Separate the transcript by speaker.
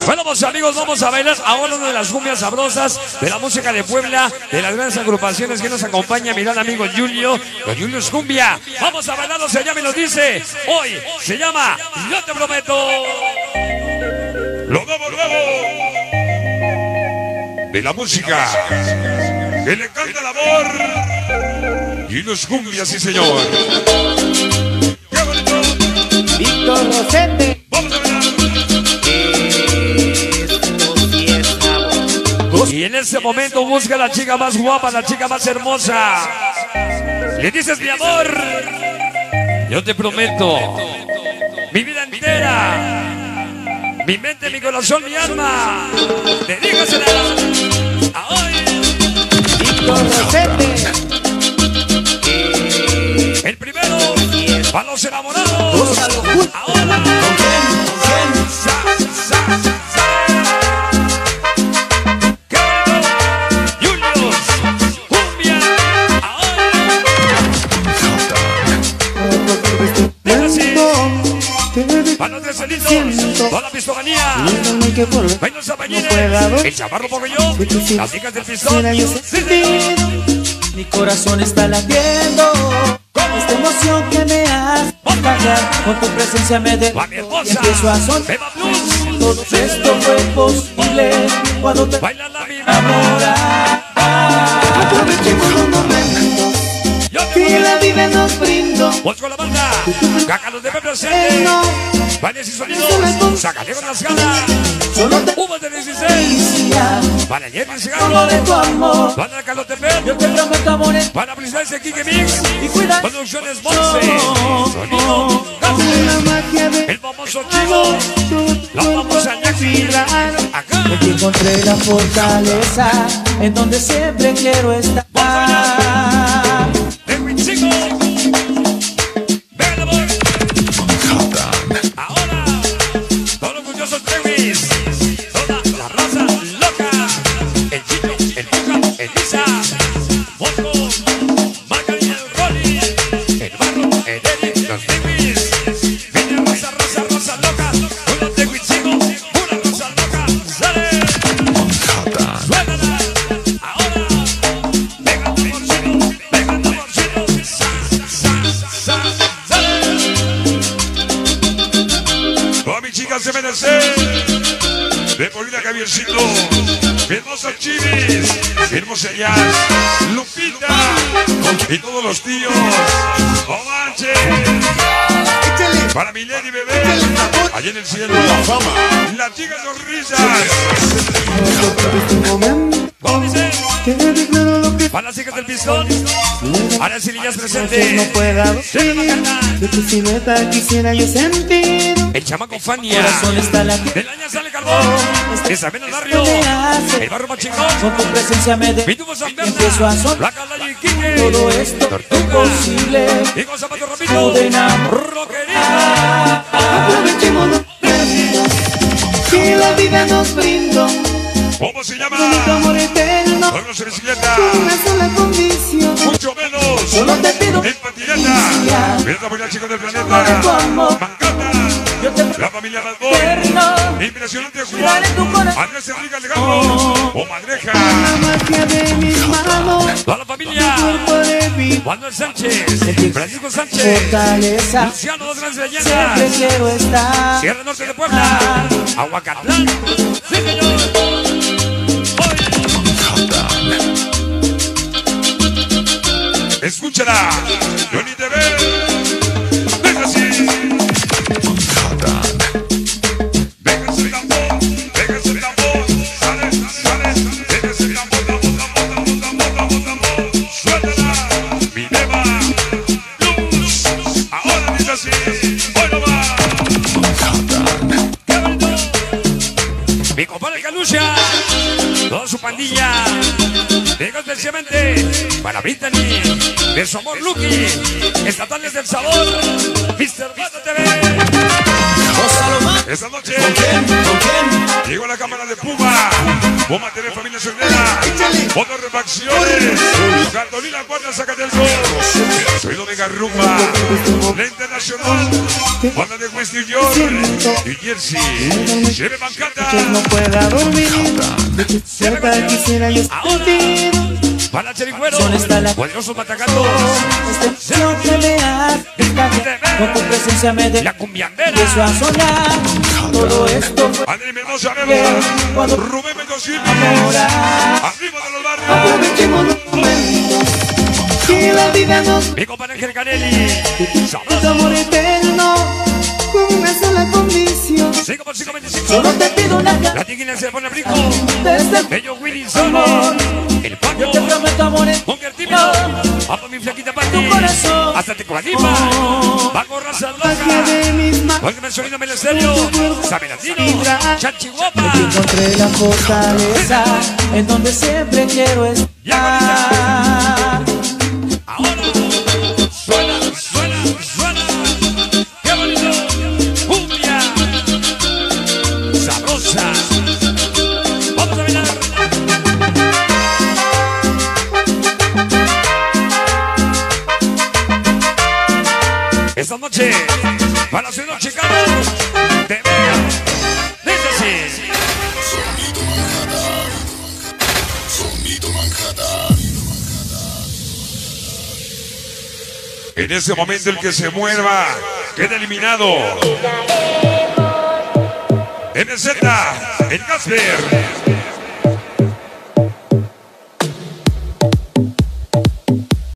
Speaker 1: Bueno, pues amigos, vamos a bailar ahora una de las cumbias sabrosas de la música de Puebla, de las grandes agrupaciones que nos acompaña mi gran amigo Julio, con Julius Cumbia. Vamos a bailarlo, se llama y nos dice, hoy se llama Yo Te Prometo.
Speaker 2: Lo nuevo, de la música que le canta el amor. Julius Cumbia, sí señor. ¡Qué bonito!
Speaker 3: Víctor Rosete.
Speaker 2: Vamos a bailar.
Speaker 1: Y en ese momento busca a la chica más guapa, la chica más hermosa. Le dices, mi amor, yo te prometo mi vida entera, mi mente, mi corazón, mi alma. Dedícasela a hoy.
Speaker 3: Víctor Rosete.
Speaker 1: El primero para los enamorados. Ahora. Para los descelitos, toda la pistoganía, Baños Zapallines, el chavarro Pogollo, las chicas del pistón.
Speaker 3: Mi corazón está latiendo, esta emoción que me hace bajar, con tu presencia me
Speaker 1: Va mi hermosa,
Speaker 3: empiezo a soñar.
Speaker 1: Beba Blues.
Speaker 3: Todo esto fue posible cuando te
Speaker 1: Baila la vida.
Speaker 3: enamoras. Aprovechemos los momentos que la vida nos brindó.
Speaker 1: Vos con la banda, Cácalos de presente, bailes y sonidos, sácate con las ganas, uvas de 16, para Jerry
Speaker 3: Solo
Speaker 1: Cigarro,
Speaker 3: de tu amor,
Speaker 1: para Calotepec,
Speaker 3: yo te prometo amores
Speaker 1: para Felicidades de Kike Mix,
Speaker 3: y cuidar.
Speaker 1: Producciones Monse, sonido, el famoso Chivo, la famosa Jackie, acá,
Speaker 3: Aquí encontré la fortaleza en donde siempre quiero estar.
Speaker 1: de Huitzico, venga boy, ahora, todos los orgullosos Trewis, toda la raza loca, el Chico, el Puja, el Lisa, Bosco, Macari, el Rolly, el Barro, el Eric, los Trewis, viene raza loca, uno de Huitzico, una raza loca, sale, suéltala, ahora, pega tu morcino, sale.
Speaker 2: Toda mi chica se merece. De Polina Javiercito, mi hermosa Chivis, mi hermosa Jazz, Lupita y todos los tíos. Omanche. Para mi Lady Bebé, allá en el cielo. Las chicas sonrisas.
Speaker 1: ¿Cómo dice? Para las chicas del pistón, ahora sí niñas presente.
Speaker 3: No pueda
Speaker 1: Denle Macana,
Speaker 3: de tu silueta quisiera yo sentir.
Speaker 1: el chamaco Fania,
Speaker 3: Corazón está latiendo.
Speaker 1: del año sale Carbón, de San Benito Barrio, el barrio más chingón,
Speaker 3: Con tu presencia me
Speaker 1: Pitufo San
Speaker 3: empiezo a
Speaker 1: Berna,
Speaker 3: sonar.
Speaker 1: la Calaya y Quique,
Speaker 3: Todo esto es
Speaker 1: Tortuga,
Speaker 3: posible.
Speaker 1: Diego Zapato Rapito,
Speaker 3: De enamor.
Speaker 1: Rockerita,
Speaker 3: Aprovechemos los momentos que la vida nos brindó.
Speaker 2: ¿Cómo se llama?
Speaker 3: Tu amor eterno,
Speaker 2: Pueblo en bicicleta.
Speaker 3: una sola condición.
Speaker 2: Mucho menos.
Speaker 3: Solo te pido
Speaker 2: En patineta. Mira por la chica del planeta. Mancata.
Speaker 3: yo te
Speaker 2: La familia Radboy.
Speaker 3: eterno.
Speaker 2: Impresionante
Speaker 3: Cuidar en tu
Speaker 2: Juan.
Speaker 3: corazón.
Speaker 2: Andrés Enrique Alejandro. O Madreja.
Speaker 3: La magia de mis manos,
Speaker 1: toda la familia,
Speaker 3: cuerpo de vida,
Speaker 1: Manuel Sánchez, Francisco Sánchez,
Speaker 3: fortaleza.
Speaker 1: Luciano, dos grandes
Speaker 3: Siempre
Speaker 1: leyendas,
Speaker 3: quiero estar.
Speaker 1: Sierra Norte de Puebla, Aguacatlán, sí señor.
Speaker 2: Escúchala. Johnny TV. Venga así. Venga ese tambor. Venga ese tambor. Sale. Venga ese tambor. Suéltala. Mi Beba Blues. Ahora dice así. Hoy no va.
Speaker 1: ¡Qué bonito! Mi compadre Calucha, toda su pandilla, digo especialmente para Brittany, de su amor Lucky, estatales del sabor, Mr. Gato TV.
Speaker 2: Esta noche llegó a la cámara de Puma. Bomba TV Familia Sendera. Otras refacciones. Cartolina Cuarta Zacatelco. Sonido de Garrumba. La Internacional. Banda de West New York. New Jersey. Lleve Mancata.
Speaker 3: Que no pueda dormir. Cerca quisiera yo sentir.
Speaker 1: Para Chericuero. Poderosos Matacatos.
Speaker 3: Esta emoción que me hace estallar. Con tu presencia me
Speaker 1: La cumbiandera.
Speaker 3: empiezo a soñar. Todo esto fue
Speaker 2: Andrés Mendoza, Bebo. Rubén Mendocini. Arriba de los barrios.
Speaker 3: aprovechemos los momentos que la vida nos
Speaker 1: Mi compadre Ángel Canelli.
Speaker 3: da
Speaker 1: Sabroso.
Speaker 3: amor eterno con una sola condición.
Speaker 1: 5 por 5, 25.
Speaker 3: Solo te pido una
Speaker 1: La
Speaker 3: canción
Speaker 1: tiquina se pone brinco.
Speaker 3: desde el
Speaker 1: Bello Willy Sony. El Paco.
Speaker 3: yo te prometo amor
Speaker 1: Bunker Tímido. Vamos mi flaquita para ti.
Speaker 3: corazón.
Speaker 1: Hasta te coanima. Vago raza loca.
Speaker 3: de mis manos.
Speaker 1: Óigame el sonido Ministerio. Sabe latino. Chachi guapa.
Speaker 3: Encontré la fortaleza en donde siempre quiero estar.
Speaker 1: Ahora suena, suena, suena. Qué bonito. Cumbia. Sabrosa. Vamos a bailar. Esta noche, para la ciudad de Chicago, te veo. Dice así.
Speaker 2: En ese momento el que se mueva queda eliminado. MZ, el Casper.